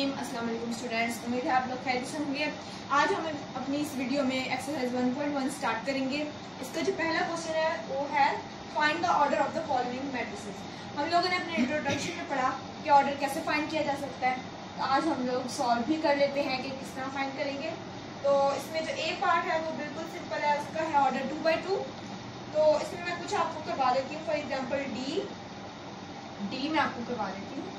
रहीम। अस्सलाम वालेकुम स्टूडेंट्स, उम्मीद है आप लोग खैरियत से होंगे। आज हम अपनी इस वीडियो में एक्सरसाइज 1.1 स्टार्ट करेंगे। इसका जो पहला क्वेश्चन है वो है find the order of the following matrices. हम लोगों ने अपने इंट्रोडक्शन में पढ़ा कि ऑर्डर कैसे फाइंड किया जा सकता है, तो आज हम लोग सॉल्व भी कर लेते हैं कि किस तरह फाइंड करेंगे। तो इसमें जो ए पार्ट है वो बिल्कुल सिंपल है, उसका है ऑर्डर 2/2। तो इसमें मैं कुछ आपको करवा देती हूँ। फॉर एग्जाम्पल डी मैं आपको करवा देती हूँ।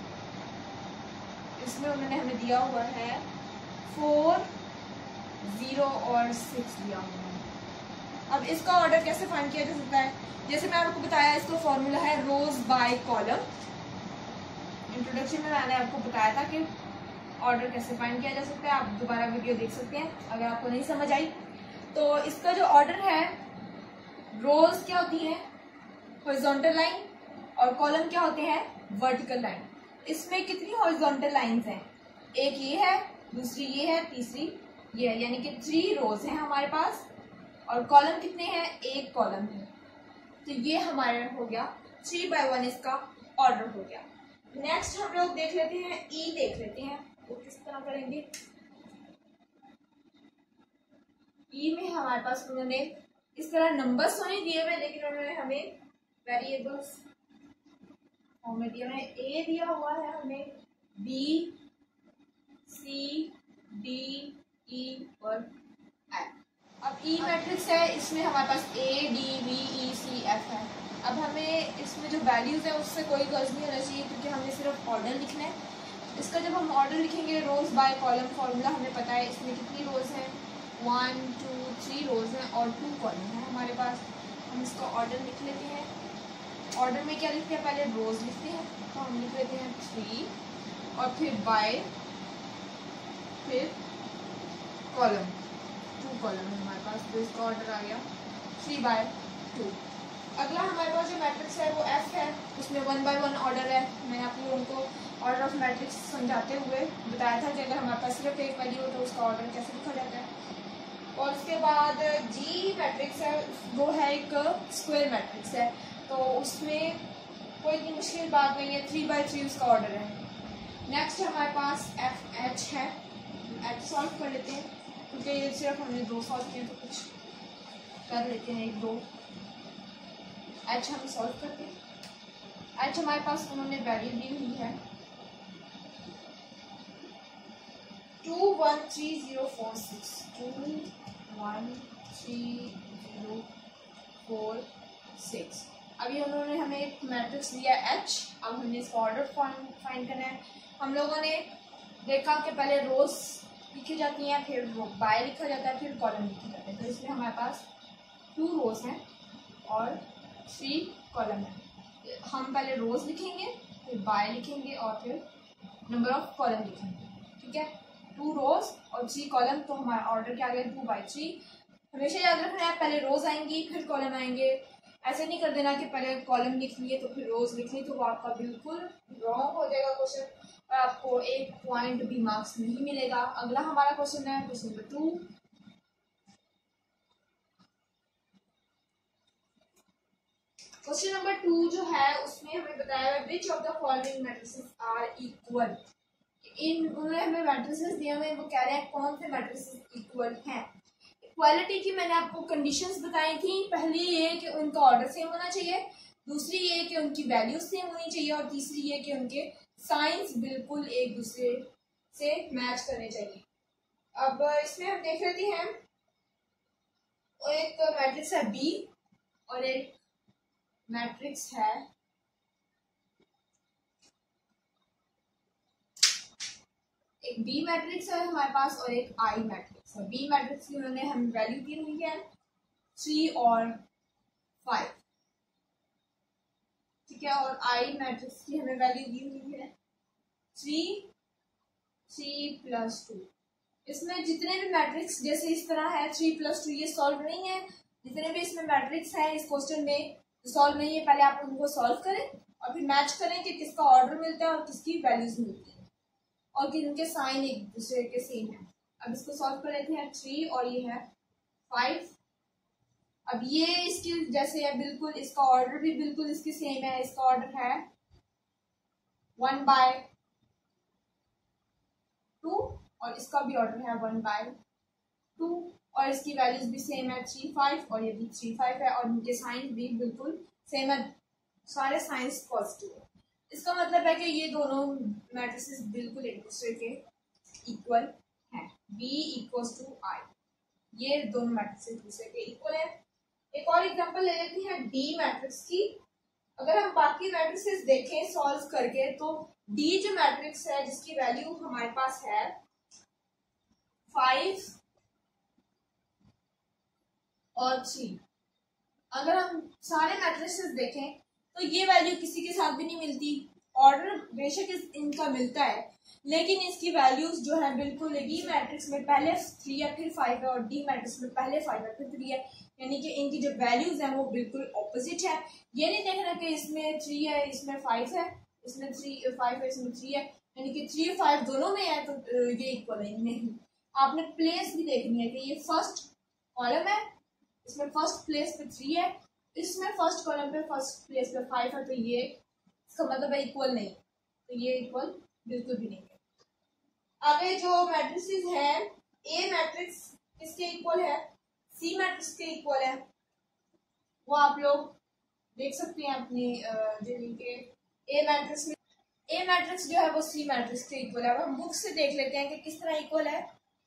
इसमें उन्होंने हमें दिया हुआ है 4, 0 और 6 दिया हुआ है। अब इसका ऑर्डर कैसे फाइंड किया जा सकता है, जैसे मैं आपको बताया, इसका फॉर्मूला है रोज बाय कॉलम। इंट्रोडक्शन में मैंने आपको बताया था कि ऑर्डर कैसे फाइंड किया जा सकता है। आप दोबारा वीडियो देख सकते हैं अगर आपको नहीं समझ आई। तो इसका जो ऑर्डर है, रोज क्या होती है हॉरिजॉन्टल लाइन और कॉलम क्या होते हैं वर्टिकल लाइन। इसमें कितनी हॉरिजॉन्टल लाइंस हैं, एक ये है, दूसरी ये है, तीसरी ये है, यानी कि 3 रोज हैं हमारे पास। और कॉलम कितने हैं, एक कॉलम है। तो ये हमारा हो गया 3/1, इसका ऑर्डर हो गया। नेक्स्ट हम लोग देख लेते हैं ई, देख लेते हैं वो किस तरह करेंगे। ई में हमारे पास उन्होंने इस तरह नंबर्स तो नहीं दिए हुए, लेकिन उन्होंने हमें वेरिएबल्स हमें दिया है। ए दिया हुआ है हमें, बी, सी, डी, ई और एफ। अब ई मैट्रिक्स है, इसमें हमारे पास A, D, B, E, C, F है। अब हमें इसमें जो वैल्यूज है उससे कोई गर्ज नहीं होना चाहिए, क्योंकि हमें सिर्फ ऑर्डर लिखना है। इसका जब हम ऑर्डर लिखेंगे, रोज बाय कॉलम फॉर्मूला हमें पता है। इसमें कितनी रोज हैं, 1, 2, 3 रोज हैं और 2 कॉलम है हमारे पास। हम इसका ऑर्डर लिख लेते हैं। ऑर्डर में क्या लिखते हैं, पहले रोज लिखते हैं, तो हम लिख लेते हैं 3 और फिर बाय, फिर कॉलम, 2 कॉलम है हमारे पास। तो इसका ऑर्डर आ गया 3/2। अगला हमारे पास जो मैट्रिक्स है वो एफ है, उसमें 1/1 ऑर्डर है। मैंने आप लोगों को ऑर्डर ऑफ मैट्रिक्स समझाते हुए बताया था कि अगर हमारे पास सिर्फ एक वैल्यू हो तो उसका ऑर्डर कैसे लिखा जाता है। और उसके बाद जी मैट्रिक्स है, वो है एक स्क्वायर मैट्रिक्स है, तो उसमें कोई इतनी मुश्किल बात नहीं है, 3/3 उसका ऑर्डर है। नेक्स्ट हमारे पास एफ एच है, एच सॉल्व कर लेते हैं, क्योंकि ये सिर्फ हमने 2 सॉल्व किए तो कुछ कर लेते हैं 1, 2। एच हम सॉल्व करते हैं। एच हमारे पास उन्होंने वैल्यू दी हुई है 2, 1, 3, 0, 4, 6, 2, 1, 3, 0, 4, 6। अभी उन्होंने हमें एक मैट्रिक्स दिया एच। अब हमने इसका ऑर्डर फाइंड करना है। हम लोगों ने देखा कि पहले रोज लिखी जाती हैं, फिर बाय लिखा जाता है, फिर कॉलम लिखे जाते हैं। तो इसमें हमारे पास 2 रोज हैं और 3 कॉलम है। हम पहले रोज लिखेंगे, फिर बाय लिखेंगे और फिर नंबर ऑफ कॉलम लिखेंगे। ठीक है, 2 रोज और 3 कॉलम, तो हमारा ऑर्डर क्या आ गया 2/3। हमेशा याद रखना है, पहले रोज आएंगी फिर कॉलम आएंगे। ऐसे नहीं कर देना कि पहले कॉलम लिख लिए तो फिर रोज लिख ली, तो वो आपका बिल्कुल रॉन्ग हो जाएगा क्वेश्चन और आपको 1 पॉइंट भी मार्क्स नहीं मिलेगा। अगला हमारा क्वेश्चन है क्वेश्चन नंबर 2। क्वेश्चन नंबर 2 जो है उसमें हमें बताया है which of the following matrices are equal. उन्होंने हमें मैट्रिसेस दिए हुए, वो कह रहे हैं कौन से मैट्रिसेस इक्वल हैं। इक्वालिटी की मैंने आपको कंडीशंस बताई थी। पहली ये कि उनका ऑर्डर सेम होना चाहिए, दूसरी ये कि उनकी वैल्यूज सेम होनी चाहिए, और तीसरी ये कि उनके साइंस बिल्कुल एक दूसरे से मैच करने चाहिए। अब इसमें हम देख लेते हैं, एक मैट्रिक्स है बी और एक मैट्रिक्स है एक बी मैट्रिक्स है हमारे पास और एक आई मैट्रिक्स है। बी मैट्रिक्स की उन्होंने हमें वैल्यू दी हुई है 3 और 5। ठीक है, और आई मैट्रिक्स की हमें वैल्यू दी हुई है 3, 3+2। इसमें जितने भी मैट्रिक्स जैसे इस तरह है 3+2, ये सॉल्व नहीं है। जितने भी इसमें मैट्रिक्स हैं इस क्वेश्चन में सॉल्व नहीं है, पहले आप उनको सॉल्व करें और फिर मैच करें कि किसका ऑर्डर मिलता है और किसकी वैल्यूज मिलती है और कि इनके साइन एक दूसरे के सेम है। अब इसको सॉल्व कर लेते हैं, 3 और ये है 5। अब ये इसकी जैसे है बिल्कुल, इसका ऑर्डर भी बिल्कुल इसकी सेम है। इसका ऑर्डर है 1/, और इसका भी ऑर्डर है 1/2 और इसकी वैल्यूज भी सेम है 3 5 और ये भी 3 5 है और इनके साइन भी बिल्कुल सेम है, सारे साइंस पॉजिटिव है। इसका मतलब है कि ये दोनों मैट्रिसेस बिल्कुल एक दूसरे के इक्वल हैं, B इक्वल्स टू I, ये दोनों मैट्रिसेस एक दूसरे के इक्वल है। एक और एग्जांपल ले लेते हैं D मैट्रिक्स की। अगर हम बाकी मैट्रिसेस देखें सॉल्व करके तो D जो मैट्रिक्स है जिसकी वैल्यू हमारे पास है 5 और 3, अगर हम सारे मैट्रिसेस देखें तो ये वैल्यू किसी के साथ भी नहीं मिलती। ऑर्डर बेशक इनका मिलता है लेकिन इसकी वैल्यूज जो है बिल्कुल B मैट्रिक्स में पहले 3 है फिर 5 है और D मैट्रिक्स में पहले 5 है फिर 3 है, यानी कि इनकी जो वैल्यूज हैं वो बिल्कुल ऑपोजिट है। ये नहीं देखना कि इसमें 3 है इसमें 5 है, इसमें 3 5 है इसमें 3 है, यानी कि 3 5 दोनों में है तो ये इक्वल है। नहीं, आपने प्लेस भी देखनी है कि ये फर्स्ट कॉलम है, इसमें फर्स्ट प्लेस पे 3 है, इसमें फर्स्ट कॉलम पे फर्स्ट प्लेस पे 5 है, तो ये इसका मतलब है इक्वल नहीं, तो ये इक्वल बिल्कुल भी नहीं है। आगे जो मैट्रिसेस है ए मैट्रिक्स किसके इक्वल है, सी मैट्रिक्स के इक्वल है, वो आप लोग देख सकते हैं अपनी जो के ए मैट्रिक्स में ए मैट्रिक्स जो है वो सी मैट्रिक्स के इक्वल है। अब हम बुक से देख लेते हैं कि किस तरह इक्वल है।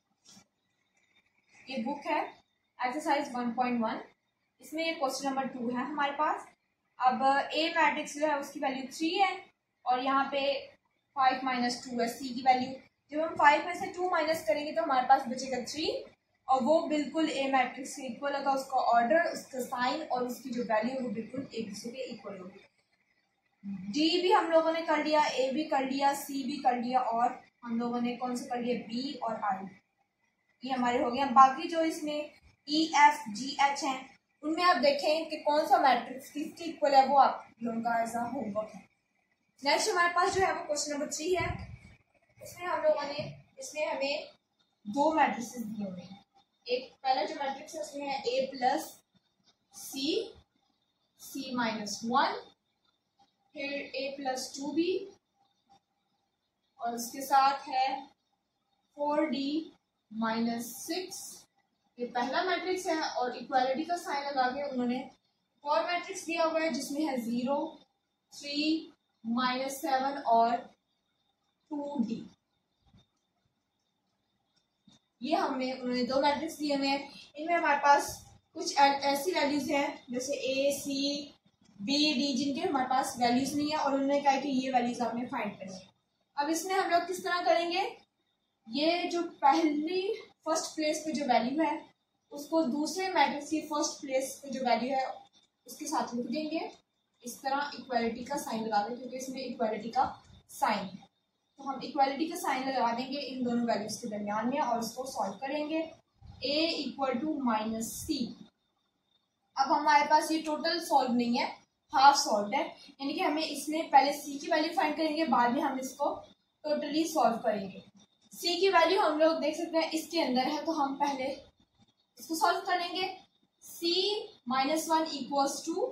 ये बुक है एक्सरसाइज 1.1, इसमें ये क्वेश्चन नंबर 2 है हमारे पास। अब ए मैट्रिक्स जो है उसकी वैल्यू 3 है और यहाँ पे 5 - 2 है सी की वैल्यू। जब हम 5 में से 2 माइनस करेंगे तो हमारे पास बचेगा 3 और वो बिल्कुल ए मैट्रिक्स के इक्वल होगा, उसका ऑर्डर उसका साइन और उसकी जो वैल्यू वो बिल्कुल एक दूसरे के इक्वल होगी। डी भी हम लोगों ने कर लिया, ए भी कर लिया, सी भी कर लिया और हम लोगों ने कौन सा कर लिया बी और आई, ये हमारे हो गया। बाकी जो इसमें ई एफ जी एच हैं उनमें आप देखें कि कौन सा मैट्रिक्स किसके इक्वल है, वो आप लोगों का ऐसा होमवर्क है। नेक्स्ट हमारे पास जो है वो क्वेश्चन नंबर 3 है। इसमें हम लोगों ने इसमें हमें 2 मैट्रिसेस दिए हुए हैं। एक पहला जो मैट्रिक्स है उसमें है A प्लस सी C -1, फिर A प्लस 2B और उसके साथ है 4D -6, ये पहला मैट्रिक्स है और इक्वालिटी का साइन लगा के उन्होंने और मैट्रिक्स दिया हुआ है जिसमें है 0 3 -7 और 2D। ये उन्होंने 2 मैट्रिक्स दिए हुए हैं। इनमें हमारे पास कुछ ऐसी वैल्यूज हैं जैसे A C B D जिनके हमारे पास वैल्यूज नहीं है और उन्होंने कहा कि ये वैल्यूज आपने फाइंड करनी है। अब इसमें हम लोग किस तरह करेंगे, ये जो पहली फर्स्ट प्लेस पे जो वैल्यू है उसको दूसरे मैट्रिक्स की फर्स्ट प्लेस पे जो वैल्यू है उसके साथ लिख देंगे इस तरह इक्वालिटी का साइन लगा देंगे, क्योंकि इसमें इक्वालिटी का साइन है तो हम इक्वालिटी का साइन लगा देंगे इन दोनों वैल्यूज के दरमियान में और इसको सॉल्व करेंगे। A = -C। अब हमारे पास ये टोटल सॉल्व नहीं है, हाफ सॉल्व है, यानी कि हमें इसमें पहले C की वैल्यू फाइंड करेंगे बाद में हम इसको टोटली सॉल्व करेंगे। C की वैल्यू हम लोग देख सकते हैं इसके अंदर है तो हम पहले इसको सॉल्व करेंगे। C -1 =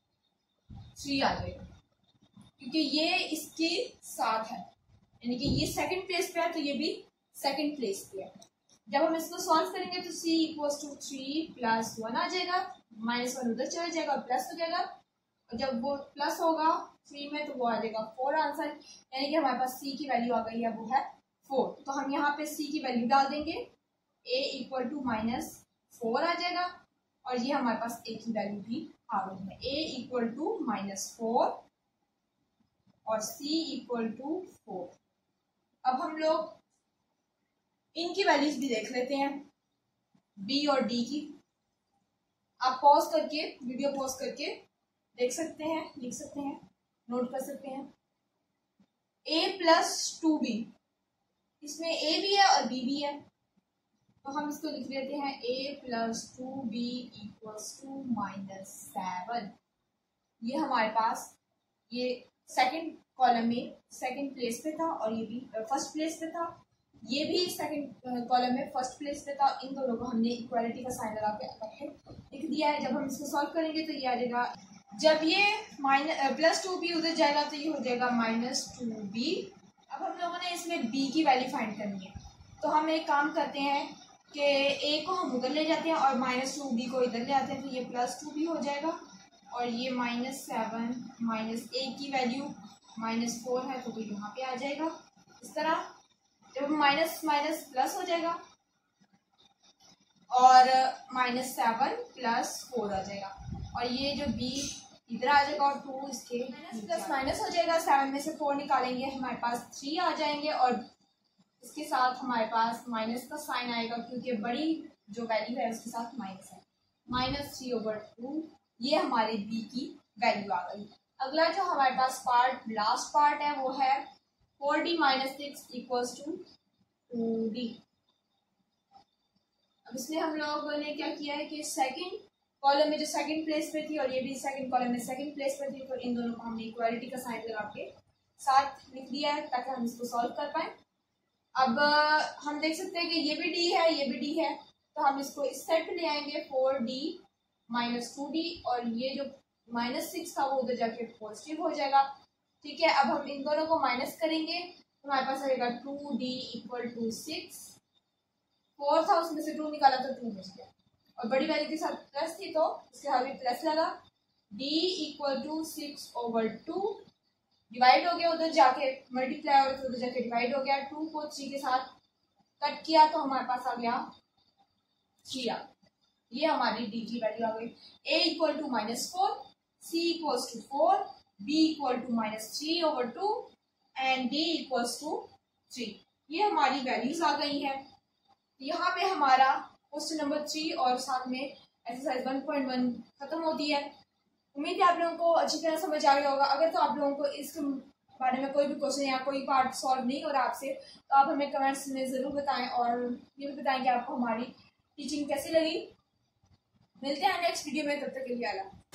3 आ जाएगा क्योंकि ये इसके साथ है, यानी कि ये सेकंड प्लेस पे है तो ये भी सेकंड प्लेस पे है। जब हम इसको सॉल्व करेंगे तो C = 3 + 1 आ जाएगा, -1 उधर चला जाएगा और प्लस हो जाएगा और जब वो प्लस होगा 3 में तो वो आ जाएगा 4 आंसर, यानी कि हमारे पास C की वैल्यू आ गई है वो है 4। तो हम यहाँ पे C की वैल्यू डाल देंगे, A = -4 आ जाएगा और ये हमारे पास A की वैल्यू भी आ गई है। A = -4 और C = 4। अब हम लोग इनकी वैल्यूज भी देख लेते हैं B और D की। आप पॉज करके वीडियो पॉज करके देख सकते हैं, लिख सकते हैं, नोट कर सकते हैं। A + 2B, इसमें A भी है और B भी है तो हम इसको लिख लेते हैं A + 2B = -7। ये हमारे पास ये सेकंड कॉलम में सेकंड प्लेस पे था और ये भी फर्स्ट प्लेस पे था, ये भी सेकंड कॉलम में फर्स्ट प्लेस पे था। इन दोनों को हमने इक्वालिटी का साइन लगा के इकट्ठे लिख दिया है। जब हम इसको सॉल्व करेंगे तो ये आ जाएगा, जब ये +2B उधर जाएगा तो ये हो जाएगा -2B। अब हम लोगों ने इसमें B की वैल्यू फाइंड करनी है तो हम एक काम करते हैं कि ए को हम उधर ले जाते हैं और -2b को इधर ले आते हैं, तो ये +2b हो जाएगा और ये -7 माइनस ए की वैल्यू -4 है तो वो यहाँ पे आ जाएगा। इस तरह जब माइनस माइनस प्लस हो जाएगा और -7 + 4 आ जाएगा और ये जो b इधर आ जाएगा और 2 इसके प्लस माइनस हो जाएगा। 7 में से 4 निकालेंगे, हमारे पास 3 आ जाएंगे और इसके साथ हमारे पास माइनस का साइन आएगा क्योंकि बड़ी जो वैल्यू है उसके साथ माइनस है। -3/2 ये हमारे b की वैल्यू आ गई। अगला जो हमारे पास लास्ट पार्ट है वो है 4d - 6 = 2d। अब इसमें हम लोगों ने क्या किया है कि सेकंड कॉलम में जो सेकंड प्लेस पे थी और ये भी सेकंड कॉलम में सेकंड प्लेस पे थी, तो इन दोनों को हमने इक्वालिटी का साइन लगा के साथ लिख दिया है ताकि हम इसको सॉल्व कर पाए। अब हम देख सकते हैं कि ये भी डी है, ये भी डी है, तो हम इसको इस साइड पे ले आएंगे 4d - 2d और ये जो -6 था वो उधर जाके पॉजिटिव हो जाएगा। ठीक है, अब हम इन दोनों को माइनस करेंगे तो हमारे पास आएगा 2d = 6। 4 था उसमें से 2 निकाला तो 2 बच गया और बड़ी वैल्यू के साथ प्लस थी तो इसके आगे प्लस लगा। d = 6/2 डिवाइड हो गया, उधर जाके मल्टीप्लाई और उधर जाके डिवाइड हो गया। 2 को 3 के साथ कट किया तो हमारे पास आ गया 3। ये हमारी d की वैल्यू आ गई। a = -4, c = 4, b = -3/2 and d = 3। ये हमारी वैल्यूज आ गई है। यहाँ पे हमारा क्वेश्चन नंबर 3 और साथ में एक्सरसाइज 1.1 खत्म होती है। उम्मीद है आप लोगों को अच्छी तरह समझ आ गया होगा। अगर तो आप लोगों को इस बारे में कोई भी क्वेश्चन या कोई पार्ट सॉल्व नहीं हो रहा आपसे, तो आप हमें कमेंट्स में ज़रूर बताएं और ये भी बताएं कि आपको हमारी टीचिंग कैसी लगी। मिलते हैं नेक्स्ट वीडियो में, तब तक के लिए अल्लाह।